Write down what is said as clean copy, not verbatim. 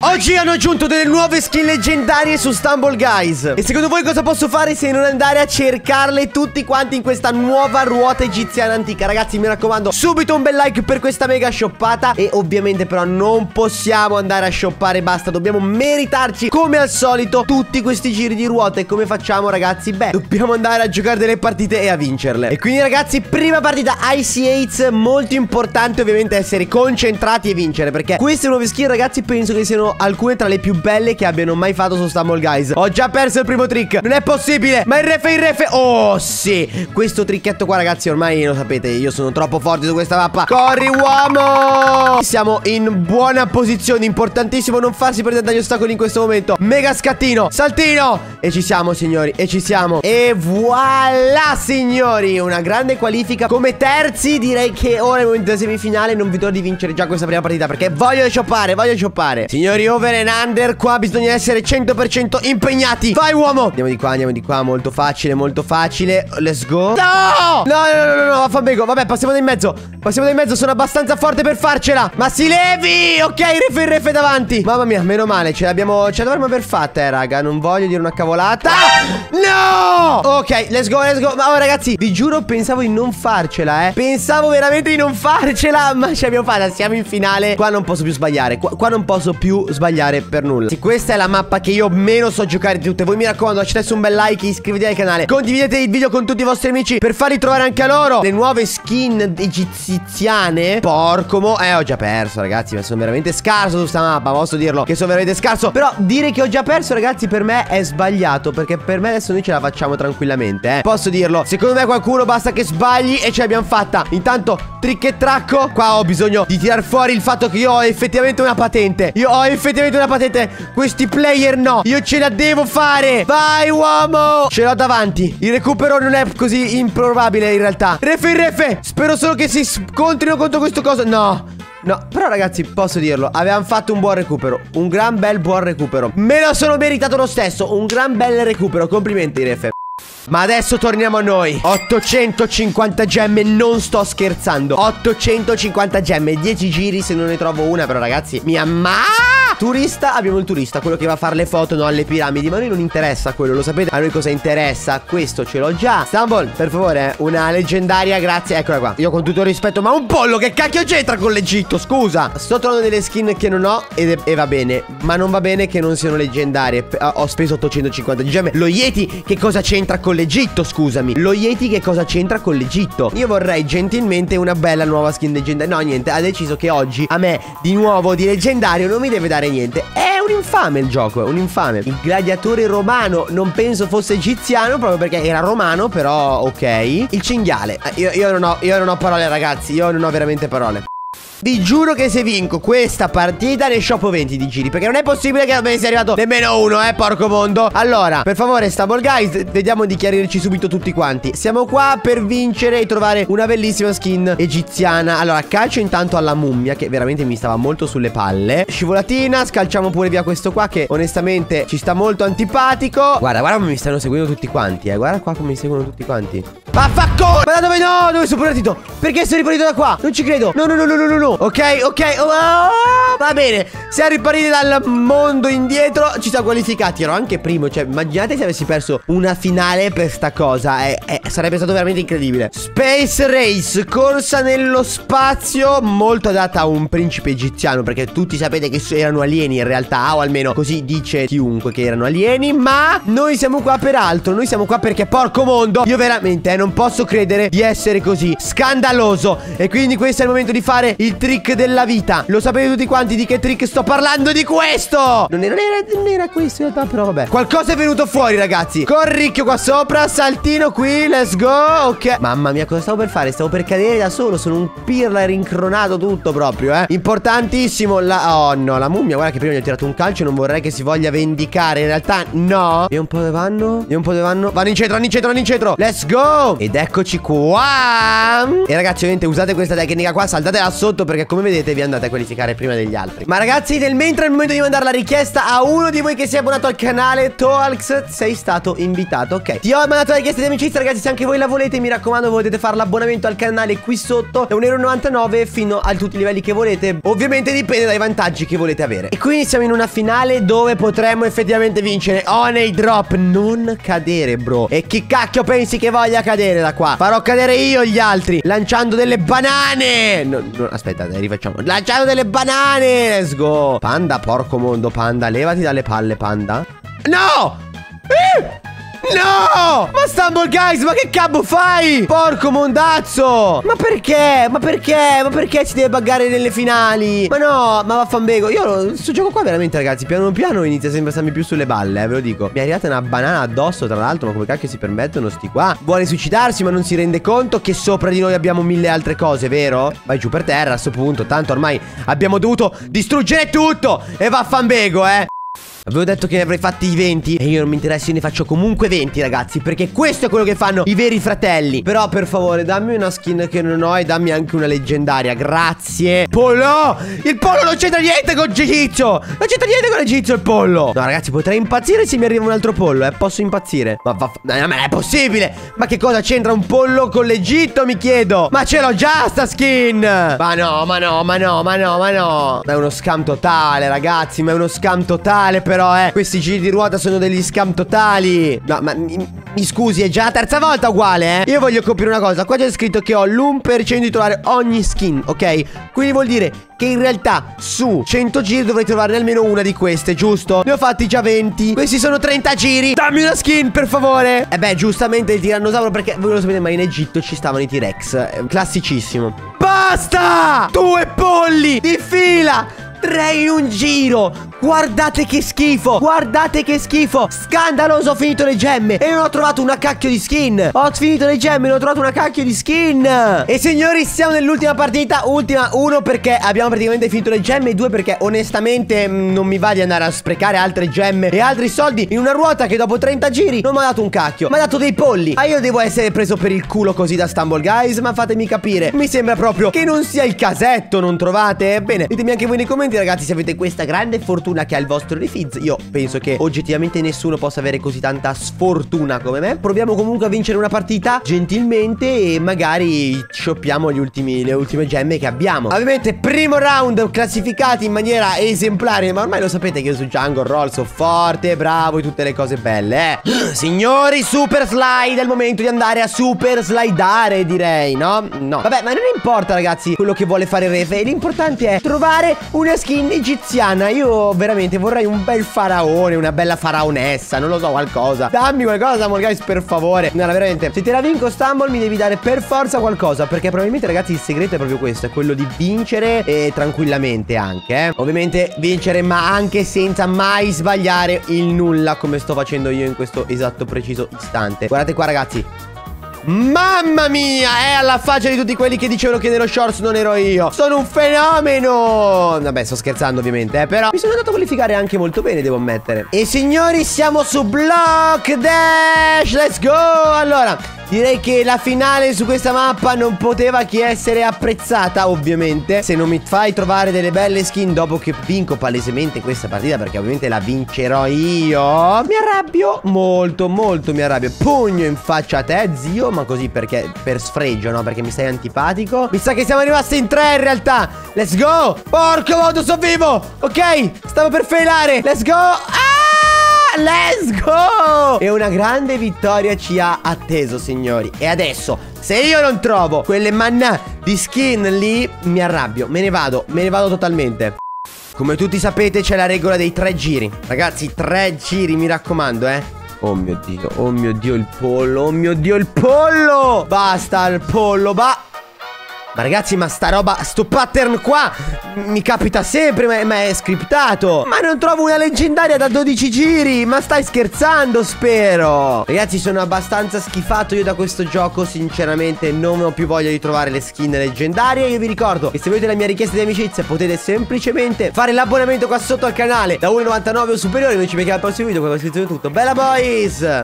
Oggi hanno aggiunto delle nuove skin leggendarie su Stumble Guys. E secondo voi cosa posso fare se non andare a cercarle tutti quanti in questa nuova ruota egiziana antica? Ragazzi, mi raccomando, subito un bel like per questa mega shoppata. E ovviamente però non possiamo andare a shoppare, basta, dobbiamo meritarci come al solito tutti questi giri di ruota. E come facciamo, ragazzi? Beh, dobbiamo andare a giocare delle partite e a vincerle. E quindi, ragazzi, prima partita IC8, molto importante ovviamente essere concentrati e vincere, perché queste nuove skin, ragazzi, penso che siano alcune tra le più belle che abbiano mai fatto su Stumble Guys. Ho già perso il primo trick, non è possibile. Ma il ref. Oh sì, questo tricketto qua, ragazzi, ormai lo sapete, io sono troppo forte su questa mappa. Corri, uomo. Siamo in buona posizione, importantissimo non farsi prendere dagli ostacoli in questo momento. Mega scattino, saltino. E ci siamo, signori, e ci siamo. E voilà, signori, una grande qualifica come terzi. Direi che ora è il momento della semifinale. Non vi do di vincere già questa prima partita, perché voglio shoppare. Signori, over and under, qua bisogna essere 100% impegnati. Vai, uomo. Andiamo di qua, molto facile. Let's go. No, vaffanbego. Vabbè, passiamo da in mezzo, sono abbastanza forte per farcela. Ma si levi. Ok, ref davanti. Mamma mia, meno male, ce l'avremmo aver fatta, raga. Non voglio dire una cavolata. No. Ok, let's go. Ma oh, ragazzi, vi giuro, pensavo di non farcela, pensavo veramente di non farcela, ma ce l'abbiamo fatta, siamo in finale. Qua non posso più sbagliare, qua non posso più sbagliare per nulla. Sì, questa è la mappa che io meno so giocare di tutte. Voi mi raccomando, lasciate un bel like, iscrivetevi al canale, condividete il video con tutti i vostri amici per farli trovare anche a loro le nuove skin egiziane. Porco mo', ho già perso, ragazzi, ma sono veramente scarso su sta mappa, posso dirlo che sono veramente scarso. Però dire che ho già perso, ragazzi, per me è sbagliato, perché per me adesso noi ce la facciamo tranquillamente, posso dirlo. Secondo me qualcuno basta che sbagli e ce l'abbiamo fatta. Intanto trick e tracco. Qua ho bisogno di tirar fuori il fatto che io ho effettivamente una patente. Questi player no, io ce la devo fare. Vai, uomo. Ce l'ho davanti. Il recupero non è così improbabile in realtà. Ref. Spero solo che si scontrino contro questo coso. No, però, ragazzi, posso dirlo, avevamo fatto un buon recupero, un gran bel buon recupero. Me lo sono meritato lo stesso, un gran bel recupero. Complimenti, ref. Ma adesso torniamo a noi. 850 gemme, non sto scherzando. 850 gemme, 10 giri se non ne trovo una. Però, ragazzi, mi ammazza. Turista, abbiamo il turista, quello che va a fare le foto, no, alle piramidi. Ma a noi non interessa quello, lo sapete. A noi cosa interessa? Questo ce l'ho già. Stumble, per favore, una leggendaria, grazie. Eccola qua. Io con tutto il rispetto, ma un pollo che cacchio c'entra con l'Egitto? Scusa. Sto trovando delle skin che non ho e va bene. Ma non va bene che non siano leggendarie. Ho speso 850 gemme. Lo Yeti, che cosa c'entra con l'Egitto? Scusami. Lo Yeti che cosa c'entra con l'Egitto? Io vorrei gentilmente una bella nuova skin leggendaria. No, niente, ha deciso che oggi a me di nuovo di leggendario non mi deve dare niente. È un infame il gioco, è un infame. Il gladiatore romano non penso fosse egiziano, proprio perché era romano, però ok. Il cinghiale. Io non ho parole, ragazzi. Io non ho veramente parole. Vi giuro che se vinco questa partita ne shoppo 20 di giri, perché non è possibile che non me ne sia arrivato nemmeno uno, porco mondo. Allora, per favore, Stumble Guys, vediamo di chiarirci subito tutti quanti. Siamo qua per vincere e trovare una bellissima skin egiziana. Allora, calcio intanto alla mummia, che veramente mi stava molto sulle palle. Scivolatina, scalciamo pure via questo qua, che onestamente ci sta molto antipatico. Guarda come mi stanno seguendo tutti quanti, Guarda qua come mi seguono tutti quanti. Vaffanculo! Ma da dove? No, dove sono partito? Perché sono ripartito da qua? Non ci credo. No. Ok. Va bene. Siamo ripartiti dal mondo indietro. Ci siamo qualificati. Ero anche primo. Cioè, immaginate se avessi perso una finale per sta cosa. Sarebbe stato veramente incredibile. Space Race, corsa nello spazio, molto adatta a un principe egiziano, perché tutti sapete che erano alieni in realtà, o almeno così dice chiunque che erano alieni. Ma noi siamo qua per altro. Noi siamo qua perché, porco mondo, io veramente non posso credere di essere così scandaloso. E quindi questo è il momento di fare il trick della vita. Lo sapete tutti quanti di che trick sto parlando? Di questo. Non era questo in realtà, però vabbè. Qualcosa è venuto fuori, ragazzi. Corricchio qua sopra, saltino qui, let's go. Ok. Mamma mia, cosa stavo per fare? Stavo per cadere da solo. Sono un pirla rincronato tutto proprio, Importantissimo. Oh no, la mummia, guarda che prima gli ho tirato un calcio. Non vorrei che si voglia vendicare. In realtà no. E un po' dove vanno? Vanno in centro. Let's go. Ed eccoci qua. E ragazzi, ovviamente usate questa tecnica qua, saltatela sotto perché come vedete vi andate a qualificare prima degli altri. Ma ragazzi, nel mentre è il momento di mandare la richiesta a uno di voi che si è abbonato al canale. Toalx, sei stato invitato. Ok, ti ho mandato la richiesta di amicizia, ragazzi. Se anche voi la volete, mi raccomando, potete fare l'abbonamento al canale qui sotto. È 1,99 € fino a tutti i livelli che volete. Ovviamente dipende dai vantaggi che volete avere. E quindi siamo in una finale dove potremmo effettivamente vincere. Honey drop, non cadere, bro. E chi cacchio pensi che voglia cadere da qua? Farò cadere io gli altri lanciando delle banane. No, aspetta, dai, rifacciamo. Lanciando delle banane. Let's go. Panda, porco mondo, panda. Levati dalle palle, panda. No! No! Ma Stumble Guys, ma che cavolo fai? Porco mondazzo! Ma perché? Ma perché? Ma perché si deve buggare nelle finali? Ma no, ma vaffanbego. Io sto gioco qua veramente, ragazzi, piano piano inizia sempre a starmi più sulle balle, ve lo dico. Mi è arrivata una banana addosso, tra l'altro. Ma come cacchio si permettono sti qua? Vuole suicidarsi ma non si rende conto che sopra di noi abbiamo mille altre cose, vero? Vai giù per terra a sto punto. Tanto ormai abbiamo dovuto distruggere tutto. E vaffanbego, Avevo detto che ne avrei fatti 20 e io non mi interessa, io ne faccio comunque 20, ragazzi, perché questo è quello che fanno i veri fratelli. Però per favore dammi una skin che non ho e dammi anche una leggendaria, grazie. Pollo! Il pollo non c'entra niente con l'Egizio. Non c'entra niente con l'Egizio il pollo. No, ragazzi, potrei impazzire se mi arriva un altro pollo, posso impazzire. Ma non è possibile. Ma che cosa c'entra un pollo con l'Egitto, mi chiedo? Ma ce l'ho già sta skin. Ma no, ma no, ma no, ma no, ma no. Ma è uno scam totale, ragazzi, ma è uno scam totale però, questi giri di ruota sono degli scam totali. No, ma mi scusi, è già la terza volta uguale, Io voglio capire una cosa. Qua c'è scritto che ho l'1% di trovare ogni skin, ok? Quindi vuol dire che in realtà su 100 giri dovrei trovare almeno una di queste, giusto? Ne ho fatti già 20. Questi sono 30 giri. Dammi una skin, per favore. E beh, giustamente il tirannosauro, perché voi lo sapete, ma in Egitto ci stavano i T-Rex. Classicissimo. Basta! 2 polli di fila, 3 in un giro. Guardate che schifo. Guardate che schifo. Scandaloso, ho finito le gemme e non ho trovato una cacchio di skin. Ho finito le gemme e non ho trovato una cacchio di skin. E signori, siamo nell'ultima partita. Ultima, 1 perché abbiamo praticamente finito le gemme, e 2 perché onestamente non mi va di andare a sprecare altre gemme e altri soldi in una ruota che dopo 30 giri non mi ha dato un cacchio, mi ha dato dei polli. Ma io devo essere preso per il culo così da Stumble Guys? Ma fatemi capire, mi sembra proprio che non sia il casetto, non trovate? Bene, ditemi anche voi nei commenti, ragazzi, se avete questa grande fortuna che ha il vostro Refizz. Io penso che oggettivamente nessuno possa avere così tanta sfortuna come me. Proviamo comunque a vincere una partita gentilmente e magari shoppiamo le ultime gemme che abbiamo. Ovviamente primo round classificati in maniera esemplare, ma ormai lo sapete che io su Jungle Roll sono forte, bravo e tutte le cose belle, Signori, super slide, è il momento di andare a super slidare, direi, no? No, vabbè, ma non importa, ragazzi, quello che vuole fare Refe. L'importante è trovare una skin egiziana. Io veramente vorrei un bel faraone, una bella faraonessa, non lo so, qualcosa. Dammi qualcosa, Stumble Guys, per favore. No, veramente, se te la vinco, Stumble, mi devi dare per forza qualcosa, perché probabilmente, ragazzi, il segreto è proprio questo, è quello di vincere e tranquillamente anche, Ovviamente vincere, ma anche senza mai sbagliare il nulla, come sto facendo io in questo esatto preciso istante. Guardate qua, ragazzi. Mamma mia, è alla faccia di tutti quelli che dicevano che nello shorts non ero io. Sono un fenomeno. Vabbè, sto scherzando ovviamente, però mi sono andato a qualificare anche molto bene, devo ammettere. E signori, siamo su Block Dash. Let's go. Allora, direi che la finale su questa mappa non poteva che essere apprezzata, ovviamente. Se non mi fai trovare delle belle skin dopo che vinco palesemente questa partita, perché ovviamente la vincerò io, mi arrabbio molto, molto mi arrabbio. Pugno in faccia a te, zio. Ma così perché? Per sfregio, no? Perché mi sei antipatico. Mi sa che siamo rimasti in 3 in realtà. Let's go. Porco modo, sono vivo. Ok, stavo per failare. Let's go. Let's go. E una grande vittoria ci ha atteso, signori. E adesso, se io non trovo quelle mannà di skin lì, mi arrabbio, me ne vado totalmente. Come tutti sapete, c'è la regola dei 3 giri. Ragazzi, 3 giri, mi raccomando, Oh mio Dio, il pollo. Oh mio Dio, il pollo. Basta il pollo, Ma ragazzi, ma sta roba, sto pattern qua mi capita sempre, ma è scriptato. Ma non trovo una leggendaria da 12 giri. Ma stai scherzando, spero. Ragazzi, sono abbastanza schifato io da questo gioco. Sinceramente non ho più voglia di trovare le skin leggendarie. Io vi ricordo che se volete la mia richiesta di amicizia potete semplicemente fare l'abbonamento qua sotto al canale da 1,99 o superiore. Noi ci becchiamo al prossimo video. Questo è tutto. Bella boys.